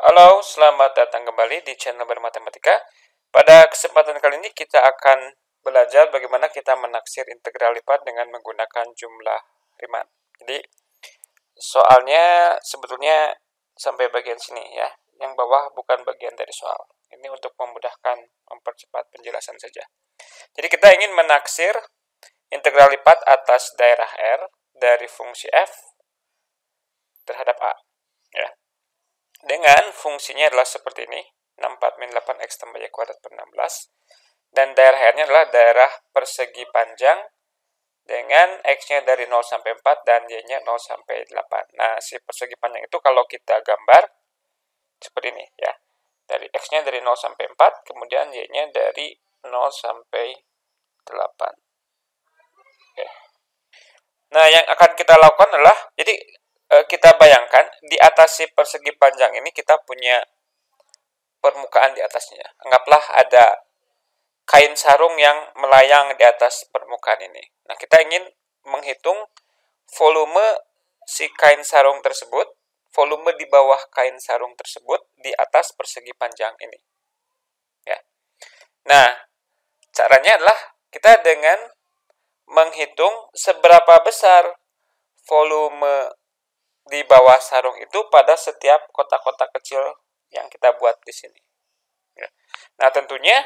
Halo, selamat datang kembali di channel Bermatematika. Pada kesempatan kali ini kita akan belajar bagaimana kita menaksir integral lipat dengan menggunakan jumlah Riemann. Jadi, soalnya sebetulnya sampai bagian sini ya. Yang bawah bukan bagian dari soal. Ini untuk memudahkan, mempercepat penjelasan saja. Jadi kita ingin menaksir integral lipat atas daerah R dari fungsi f terhadap A. Ya. Dengan fungsinya adalah seperti ini, 64 min 8x tambah y kuadrat per 16. Dan daerah R-nya adalah daerah persegi panjang dengan x-nya dari 0 sampai 4 dan y-nya 0 sampai 8. Nah, si persegi panjang itu kalau kita gambar seperti ini ya. Dari x-nya dari 0 sampai 4, kemudian y-nya dari 0 sampai 8. Oke. Nah, yang akan kita lakukan adalah, jadi kita bayangkan di atas si persegi panjang ini kita punya permukaan di atasnya. Anggaplah ada kain sarung yang melayang di atas permukaan ini. Nah, kita ingin menghitung volume si kain sarung tersebut, volume di bawah kain sarung tersebut di atas persegi panjang ini. Ya. Nah, caranya adalah kita dengan menghitung seberapa besar volume di bawah sarung itu pada setiap kotak-kotak kecil yang kita buat di sini. Nah, tentunya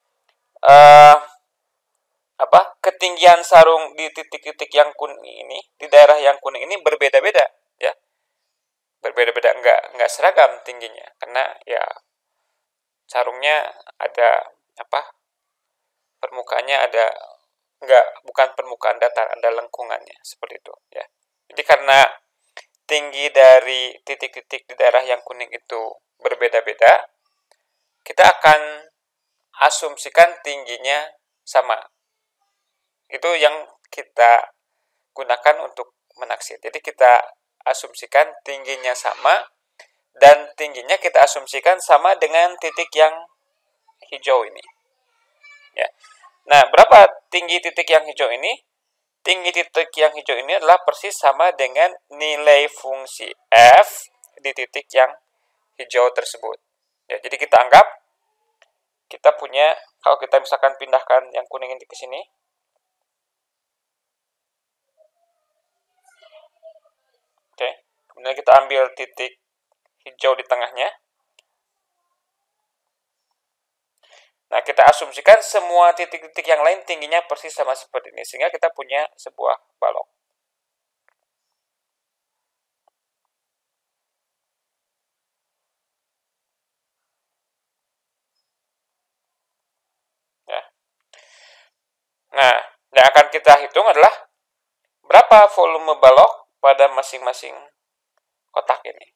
ketinggian sarung di titik-titik yang kuning ini, di daerah yang kuning ini berbeda-beda, ya. Berbeda-beda, enggak seragam tingginya, karena ya sarungnya ada permukaannya ada bukan permukaan datar, ada lengkungannya seperti itu, ya. Jadi karena tinggi dari titik-titik di daerah yang kuning itu berbeda-beda, kita akan asumsikan tingginya sama. Itu yang kita gunakan untuk menaksir. Jadi kita asumsikan tingginya sama, dan tingginya kita asumsikan sama dengan titik yang hijau ini. Ya. Nah, berapa tinggi titik yang hijau ini? Tinggi titik yang hijau ini adalah persis sama dengan nilai fungsi f di titik yang hijau tersebut. Ya, jadi kita anggap kita punya, kalau kita misalkan pindahkan yang kuning ini ke sini, oke, kemudian kita ambil titik hijau di tengahnya. Nah, kita asumsikan semua titik-titik yang lain tingginya persis sama seperti ini, sehingga kita punya sebuah balok. Ya. Nah, yang akan kita hitung adalah berapa volume balok pada masing-masing kotak ini.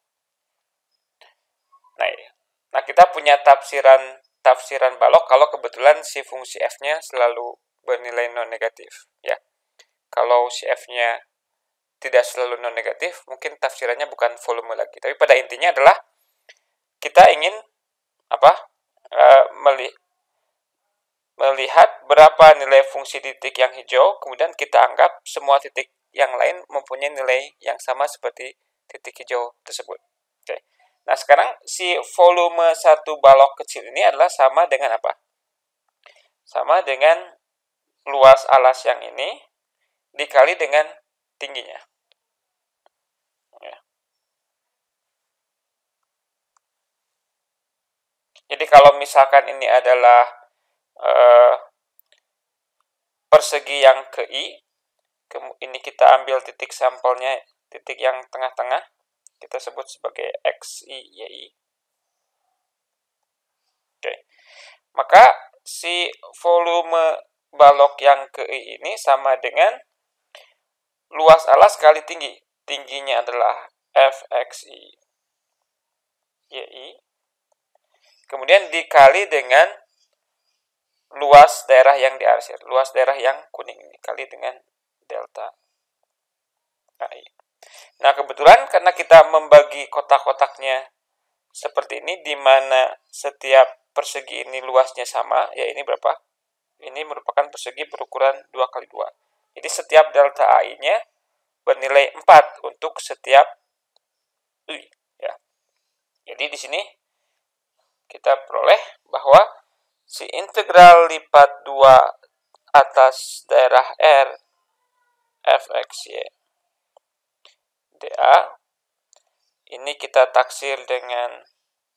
Nah, kita punya tafsiran balok kalau kebetulan si fungsi f-nya selalu bernilai non negatif, ya. Kalau si f-nya tidak selalu non negatif, mungkin tafsirannya bukan volume lagi. Tapi pada intinya adalah kita ingin melihat berapa nilai fungsi titik yang hijau, kemudian kita anggap semua titik yang lain mempunyai nilai yang sama seperti titik hijau tersebut. Oke. Nah, sekarang si volume satu balok kecil ini adalah sama dengan apa? Sama dengan luas alas yang ini dikali dengan tingginya. Ya. Jadi kalau misalkan ini adalah persegi yang ke I, ini kita ambil titik sampelnya, titik yang tengah-tengah, kita sebut sebagai XI, YI. Oke. Maka si volume balok yang ke I ini sama dengan luas alas kali tinggi. Tingginya adalah FXI YI. Kemudian dikali dengan luas daerah yang diarsir, luas daerah yang kuning ini, kali dengan delta AI. Nah, kebetulan karena kita membagi kotak-kotaknya seperti ini, di mana setiap persegi ini luasnya sama, ya ini berapa? Ini merupakan persegi berukuran 2x2. Jadi setiap delta AI-nya bernilai 4 untuk setiap UI. Ya. Jadi di sini kita peroleh bahwa si integral lipat 2 atas daerah R fxy dA ini kita taksir dengan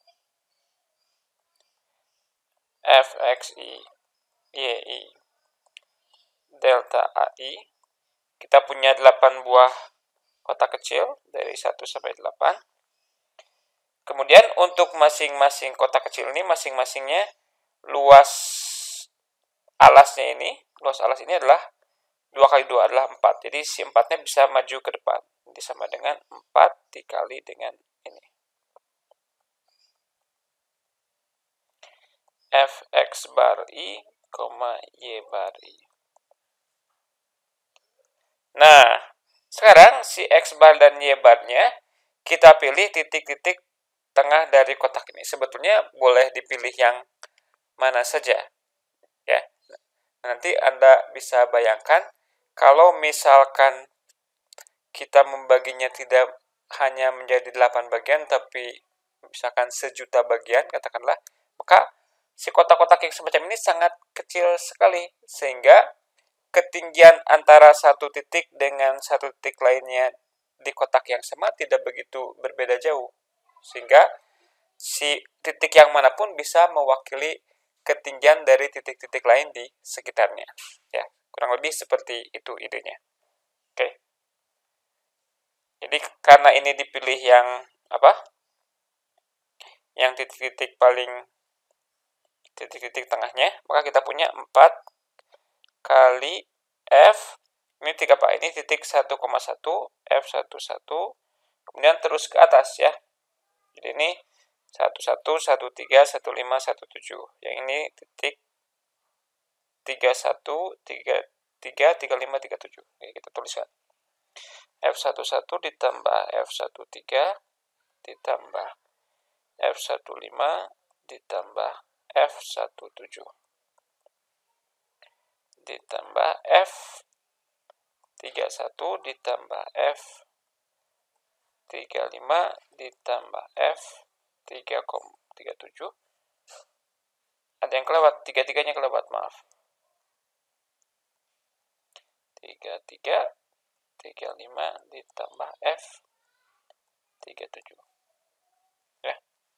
fxy yi delta ai. Kita punya 8 buah kotak kecil dari 1 sampai 8. Kemudian untuk masing-masing kotak kecil ini masing-masingnya luas alasnya ini, adalah 2 kali 2 adalah 4. Jadi si 4-nya bisa maju ke depan. Ini sama dengan 4 dikali dengan ini. Fx bar i, y bar i. Nah, sekarang si x bar dan y barnya kita pilih titik-titik tengah dari kotak ini. Sebetulnya boleh dipilih yang mana saja, ya. Nanti Anda bisa bayangkan kalau misalkan kita membaginya tidak hanya menjadi 8 bagian, tapi misalkan 1.000.000 bagian, katakanlah, maka si kotak-kotak yang semacam ini sangat kecil sekali, sehingga ketinggian antara satu titik dengan satu titik lainnya di kotak yang sama tidak begitu berbeda jauh, sehingga si titik yang manapun bisa mewakili ketinggian dari titik-titik lain di sekitarnya. Ya, kurang lebih seperti itu idenya. Oke. Jadi karena ini dipilih yang Yang titik-titik tengahnya, maka kita punya 4 kali F ini 3 Pak. Ini titik 1,1 F11, kemudian terus ke atas ya. Jadi ini 11, 13, 15, 17. Yang ini titik 31, 33, 35, 37. Oke, kita tuliskan. F11 ditambah F13 ditambah F15 ditambah F17 ditambah F31 ditambah F35 ditambah F37. Ada yang kelewat, tiga-tiganya kelewat, maaf. 33, 35 ditambah F37. Ya.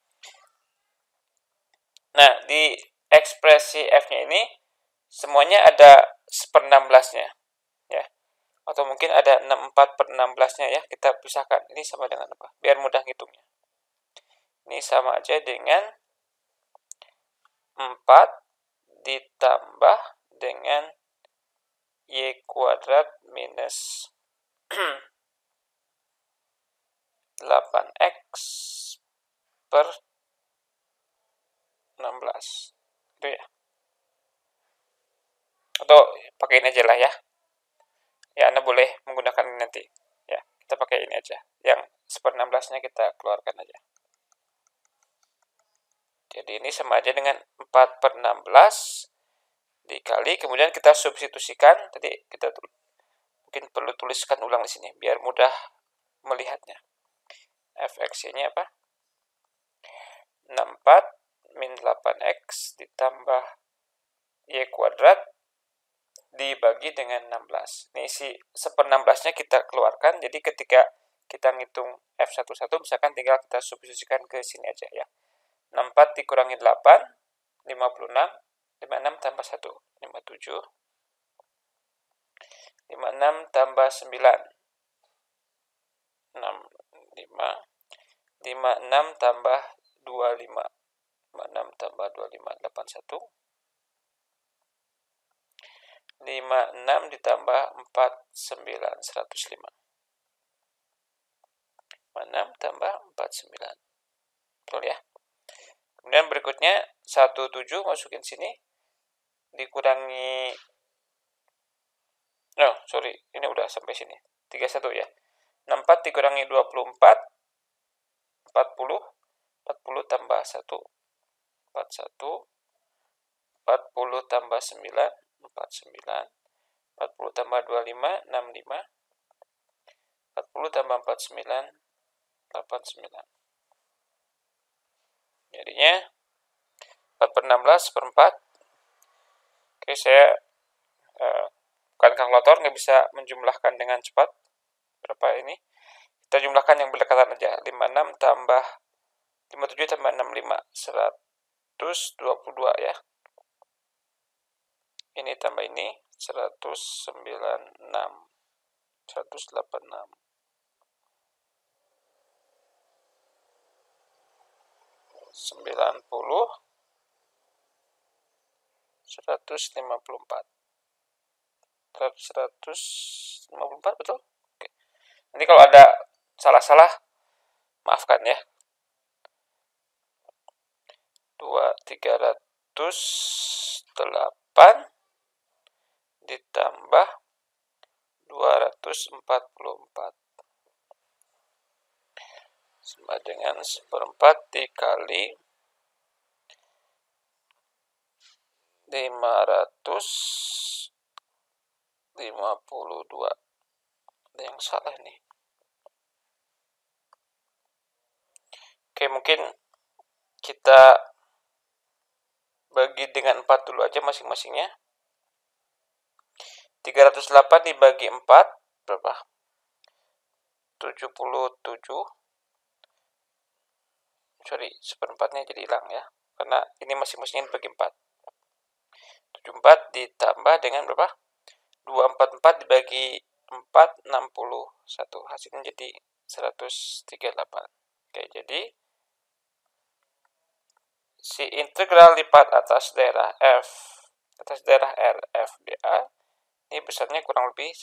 Nah, di ekspresi F-nya ini semuanya ada 1/16-nya. Ya. Atau mungkin ada 64/16-nya ya. Kita pisahkan. Ini sama dengan apa? Biar mudah ngitungnya. Ini sama aja dengan 4 ditambah dengan y kuadrat minus 8x per 16. Itu ya. Atau pakai ini aja lah ya. Ya, Anda boleh menggunakan ini nanti. Ya, kita pakai ini aja. Yang 1/16-nya kita keluarkan aja. Jadi ini sama aja dengan 4/16 dikali, kemudian kita substitusikan. Tadi kita mungkin perlu tuliskan ulang di sini biar mudah melihatnya. Fx-nya apa? 64 min 8x ditambah y kuadrat dibagi dengan 16. Ini si 1/16-nya kita keluarkan. Jadi ketika kita ngitung F11, misalkan tinggal kita substitusikan ke sini aja ya. 64 dikurangi 8, 56. 56 tambah 1, 57. 56 tambah 9, 65. 56 tambah 25. 56 tambah 25, 81. 56 ditambah 49, 105. 56 tambah 49. Betul ya? Kemudian berikutnya 17 masukin sini. Dikurangi, ini udah sampai sini. 31 ya. 64 dikurangi 24, 40. 40 tambah 1, 41. 40 tambah 9, 49. 40 tambah 25, 65. 40 tambah 49, 89. Jadinya 4/16 per 4. Oke, saya bukan kalkulator, nggak bisa menjumlahkan dengan cepat. Berapa ini? Kita jumlahkan yang berdekatan aja. 56 tambah 57 tambah 65. 122 ya. Ini tambah ini. 196. 186. 90. 154. 154 betul? Oke. Nanti kalau ada salah-salah maafkan ya. 308 ditambah 244 sama dengan 1/4 dikali 552. Ada yang salah nih. Oke, mungkin kita bagi dengan 4 dulu aja masing-masingnya. 308 dibagi 4 berapa? 77. Sorry, 1/4-nya jadi hilang ya. Karena ini masing-masingnya dibagi 4. 74 ditambah dengan berapa? 244 dibagi 4, 61. Hasilnya jadi 138. Oke, jadi si integral lipat atas daerah F, atas daerah R, F, dA, ini besarnya kurang lebih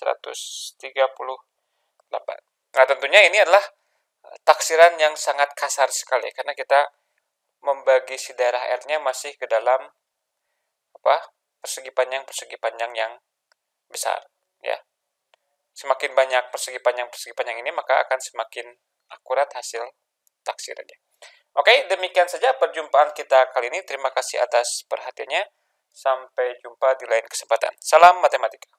138. Nah, tentunya ini adalah taksiran yang sangat kasar sekali, karena kita membagi si daerah R-nya masih ke dalam persegi panjang yang besar ya. Semakin banyak persegi panjang ini, maka akan semakin akurat hasil taksirannya. Oke, demikian saja perjumpaan kita kali ini. Terima kasih atas perhatiannya. Sampai jumpa di lain kesempatan. Salam matematika.